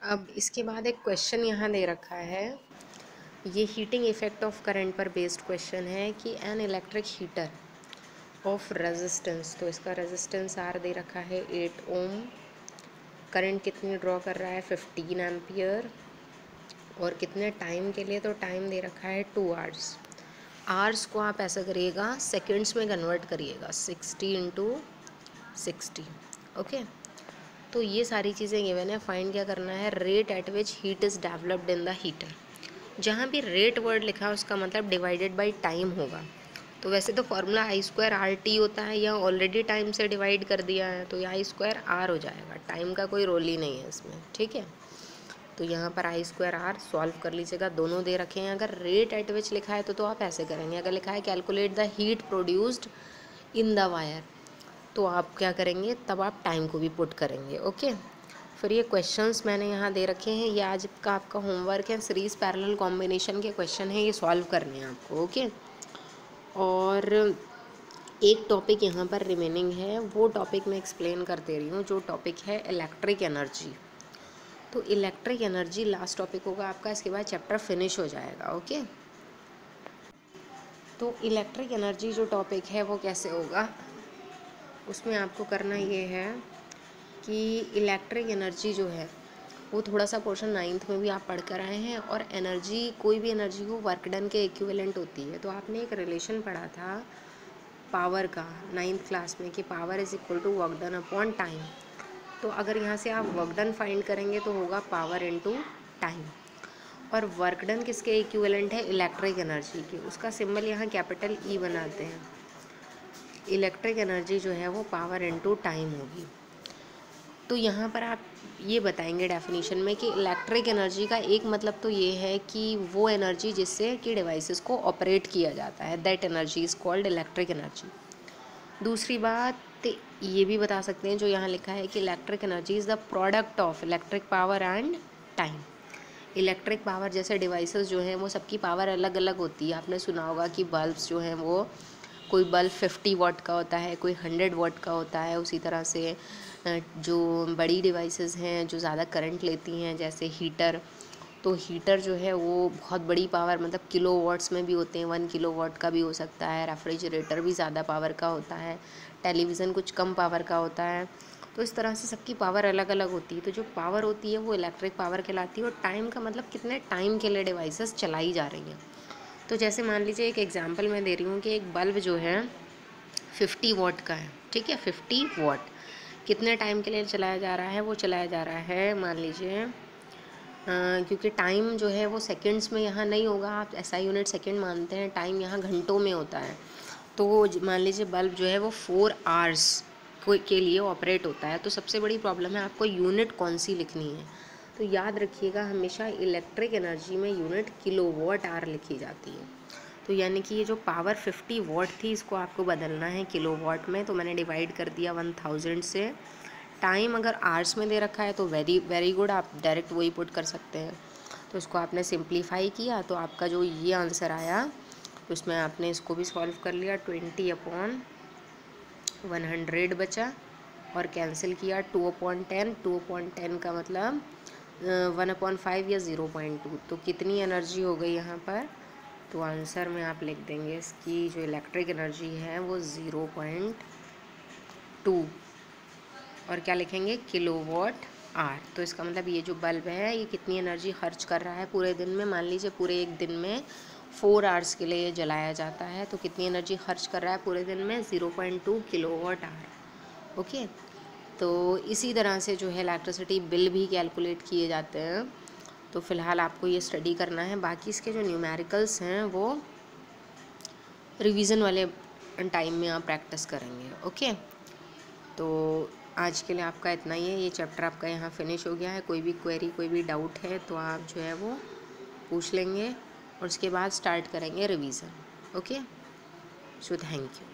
अब इसके बाद एक क्वेश्चन यहाँ दे रखा है, ये हीटिंग इफेक्ट ऑफ करंट पर बेस्ड क्वेश्चन है कि an electric heater of resistance, तो इसका रेजिस्टेंस आर दे रखा है 8 ओम, करंट कितनी ड्रॉ कर रहा है 15 एम्पियर, और कितने टाइम के लिए, तो टाइम दे रखा है 2 आवर्स। आवर्स को आप ऐसा करिएगा सेकेंड्स में कन्वर्ट करिएगा, 60 इंटू 60। ओके, तो ये सारी चीज़ें गिवन है। फाइंड क्या करना है, rate at which heat is developed in the heater. जहाँ भी रेट वर्ड लिखा है उसका मतलब डिवाइडेड बाय टाइम होगा। तो वैसे तो formula I square R T होता है, या ऑलरेडी टाइम से डिवाइड कर दिया है तो ये आई स्क्वायर आर हो जाएगा, टाइम का कोई रोल ही नहीं है इसमें। ठीक है, तो यहाँ पर आई स्क्वायर आर सॉल्व कर लीजिएगा, दोनों दे रखे हैं। अगर रेट एट विच लिखा है तो आप ऐसे करेंगे, अगर लिखा है calculate the heat produced in the wire, तो आप क्या करेंगे, तब आप टाइम को भी पुट करेंगे। ओके, फिर ये क्वेश्चंस मैंने यहाँ दे रखे हैं, ये आज का आपका होमवर्क है, सीरीज़ पैरेलल कॉम्बिनेशन के क्वेश्चन हैं, ये सॉल्व करने हैं आपको। ओके, और एक टॉपिक यहाँ पर रिमेनिंग है, वो टॉपिक मैं एक्सप्लेन कर दे रही हूँ, जो टॉपिक है इलेक्ट्रिक एनर्जी। तो इलेक्ट्रिक एनर्जी लास्ट टॉपिक होगा आपका, इसके बाद चैप्टर फिनिश हो जाएगा। ओके, तो इलेक्ट्रिक एनर्जी जो टॉपिक है वो कैसे होगा, उसमें आपको करना ये है कि इलेक्ट्रिक एनर्जी जो है वो थोड़ा सा पोर्शन 9th में भी आप पढ़ कर आए हैं, और एनर्जी, कोई भी एनर्जी हो वर्क डन के इक्विवेलेंट होती है। तो आपने एक रिलेशन पढ़ा था पावर का 9th क्लास में, कि power is equal to work done upon time. तो अगर यहाँ से आप वर्क डन फाइंड करेंगे तो होगा पावर इनटू टाइम, और वर्क डन किसके इक्विवेलेंट है, इलेक्ट्रिक एनर्जी की। उसका सिंबल यहाँ कैपिटल ई बनाते हैं। इलेक्ट्रिक एनर्जी जो है वो पावर इनटू टाइम होगी। तो यहाँ पर आप ये बताएंगे डेफिनेशन में कि इलेक्ट्रिक एनर्जी का एक मतलब तो ये है कि वो एनर्जी जिससे कि डिवाइसेस को ऑपरेट किया जाता है, that energy is called electric energy. दूसरी बात ये भी बता सकते हैं जो यहाँ लिखा है कि electric energy is the product of electric power and time. Electric power जैसे डिवाइसेस जो हैं वो सबकी पावर अलग अलग होती है। आपने सुना होगा कि बल्ब्स जो हैं वो, कोई बल्ब 50 वाट का होता है, कोई 100 वाट का होता है। उसी तरह से जो बड़ी डिवाइसेस हैं जो ज़्यादा करंट लेती हैं, जैसे हीटर, तो हीटर जो है वो बहुत बड़ी पावर, मतलब किलो वाट्स में भी होते हैं, 1 किलो वाट का भी हो सकता है। रेफ्रिजरेटर भी ज़्यादा पावर का होता है, टेलीविज़न कुछ कम पावर का होता है। तो इस तरह से सबकी पावर अलग अलग होती है। तो जो पावर होती है वो इलेक्ट्रिक पावर कहलाती है, और टाइम का मतलब कितने टाइम के लिए डिवाइसेस चलाई जा रही हैं। तो जैसे मान लीजिए एक एग्जांपल मैं दे रही हूँ कि एक बल्ब जो है 50 वाट का है। ठीक है, 50 वाट कितने टाइम के लिए चलाया जा रहा है, वो चलाया जा रहा है, मान लीजिए क्योंकि टाइम जो है वो सेकंड्स में यहाँ नहीं होगा, आप ऐसा यूनिट सेकंड मानते हैं, टाइम यहाँ घंटों में होता है। तो मान लीजिए बल्ब जो है वो 4 आवर्स के लिए ऑपरेट होता है। तो सबसे बड़ी प्रॉब्लम है आपको यूनिट कौन सी लिखनी है। तो याद रखिएगा हमेशा इलेक्ट्रिक एनर्जी में यूनिट किलोवाट आवर लिखी जाती है। तो यानी कि ये जो पावर 50 वाट थी इसको आपको बदलना है किलोवाट में, तो मैंने डिवाइड कर दिया 1000 से। टाइम अगर आवर्स में दे रखा है तो वेरी गुड, आप डायरेक्ट वही पुट कर सकते हैं। तो इसको आपने सिंप्लीफाई किया तो आपका जो ये आंसर आया, तो इसमें आपने इसको भी सॉल्व कर लिया, 20/100 बचा, और कैंसिल किया 2/10। 2/10 का मतलब 1/5 या 0.2। तो कितनी एनर्जी हो गई यहाँ पर, तो आंसर में आप लिख देंगे इसकी जो इलेक्ट्रिक एनर्जी है वो 0.2, और क्या लिखेंगे, किलोवाट आवर। तो इसका मतलब ये जो बल्ब है ये कितनी एनर्जी खर्च कर रहा है पूरे दिन में। मान लीजिए पूरे एक दिन में 4 आवर्स के लिए ये जलाया जाता है, तो कितनी एनर्जी खर्च कर रहा है पूरे दिन में, 0.2 किलोवाट आवर। ओके, तो इसी तरह से जो है इलेक्ट्रिसिटी बिल भी कैलकुलेट किए जाते हैं। तो फ़िलहाल आपको ये स्टडी करना है, बाकी इसके जो न्यूमेरिकल्स हैं वो रिवीजन वाले टाइम में आप प्रैक्टिस करेंगे। ओके, तो आज के लिए आपका इतना ही है, ये चैप्टर आपका यहाँ फिनिश हो गया है। कोई भी क्वेरी, कोई भी डाउट है तो आप जो है वो पूछ लेंगे, और उसके बाद स्टार्ट करेंगे revision. Okay, so thank you.